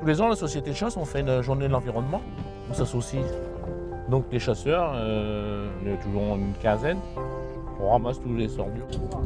les ans, la société de chasse, on fait une journée de l'environnement, on s'associe. Donc les chasseurs, on est toujours une quinzaine, on ramasse tous les ordures.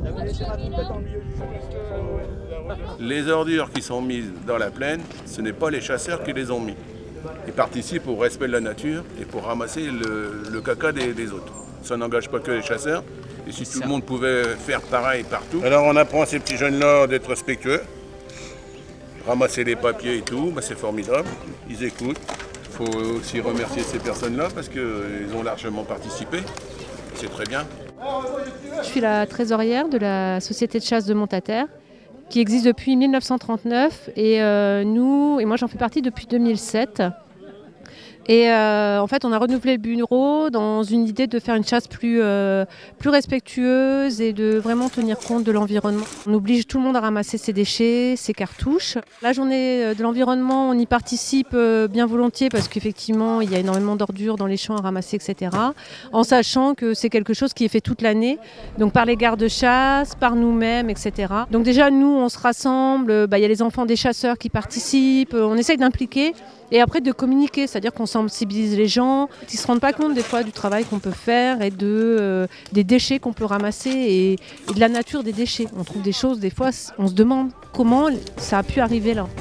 Les ordures qui sont mises dans la plaine, ce n'est pas les chasseurs qui les ont mis. Ils participent au respect de la nature et pour ramasser le caca des autres. Ça n'engage pas que les chasseurs. Et si tout le monde pouvait faire pareil partout. Alors on apprend à ces petits jeunes-là d'être respectueux, ramasser les papiers et tout, c'est formidable. Ils écoutent. Il faut aussi remercier ces personnes-là parce qu'ils ont largement participé. C'est très bien. Je suis la trésorière de la société de chasse de Montataire qui existe depuis 1939 et moi j'en fais partie depuis 2007. Et en fait, on a renouvelé le bureau dans une idée de faire une chasse plus respectueuse et de vraiment tenir compte de l'environnement. On oblige tout le monde à ramasser ses déchets, ses cartouches. La journée de l'environnement, on y participe bien volontiers parce qu'effectivement, il y a énormément d'ordures dans les champs à ramasser, etc. En sachant que c'est quelque chose qui est fait toute l'année, donc par les gardes-chasse, par nous-mêmes, etc. Donc déjà, nous, on se rassemble, il y a les enfants des chasseurs qui participent, on essaye d'impliquer. Et après de communiquer, c'est-à-dire qu'on sensibilise les gens, ils ne se rendent pas compte des fois du travail qu'on peut faire et des déchets qu'on peut ramasser et de la nature des déchets. On trouve des choses, des fois on se demande comment ça a pu arriver là.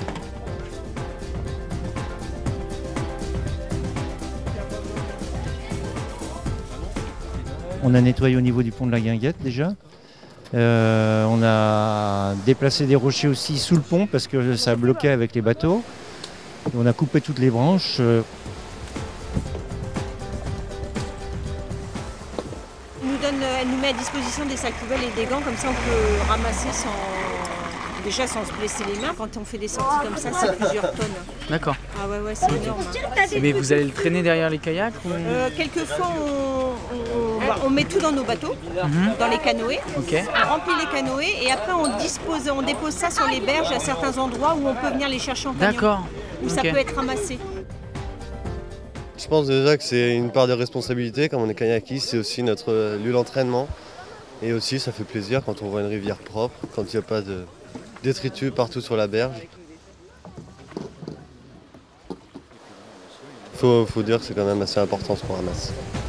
On a nettoyé au niveau du pont de la Guinguette déjà. On a déplacé des rochers aussi sous le pont parce que ça bloquait avec les bateaux. On a coupé toutes les branches. Elle nous met à disposition des sacs poubelles et des gants, comme ça on peut ramasser déjà sans se blesser les mains. Quand on fait des sorties comme ça, c'est plusieurs tonnes. D'accord. Ah ouais, c'est énorme. Mais vous allez le traîner derrière les kayaks ou... Quelquefois, on met tout dans nos bateaux, dans les canoës. Okay. On remplit les canoës et après on dépose ça sur les berges à certains endroits où on peut venir les chercher en camion. D'accord. Où ça peut être ramassé. Je pense déjà que c'est une part de responsabilité. Comme on est kayakiste, c'est aussi notre lieu d'entraînement. Et aussi, ça fait plaisir quand on voit une rivière propre, quand il n'y a pas de détritus partout sur la berge. Faut dire que c'est quand même assez important ce qu'on ramasse.